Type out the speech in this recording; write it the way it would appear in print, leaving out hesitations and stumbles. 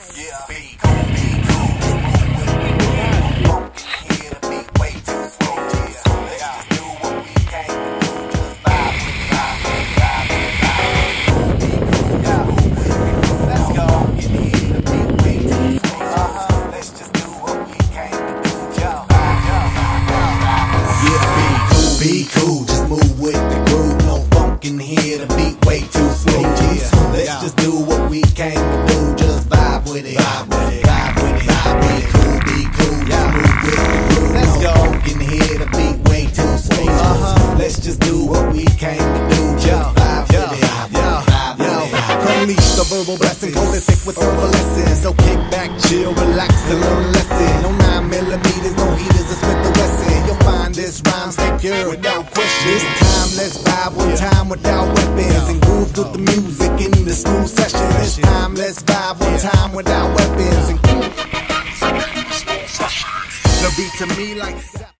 Yeah, be cool, be cool. Here the beat way too slow. Let's just do what we came to do. Just vibe with it, vibe with it, vibe with it, vibe with it. Be cool, yeah. Let's go. Here the beat way too slow. Let's just do what we came to do. Just vibe, yeah, be cool. Just move with the groove. No funk in here. The beat way too slow. Let's just do what we came to do. Just vibe with it, vibe with it, vibe with it, vibe with it. Be cool, just move with the groove. Let's go. Can hear the beat way too slow. Let's just do what we came to do. Just vibe with it, vibe with it. Unleash the verbal blessing, coated thick with herbal lessons. So kick back, chill, relax, and learn a lesson. No 9mm, no heaters, it's with the Wesson. You'll find this rhyme stay pure without question. This time, let's vibe one time without weapons and groove through the music in the school session. This time, let's vibe one time without weapons and the beat to me like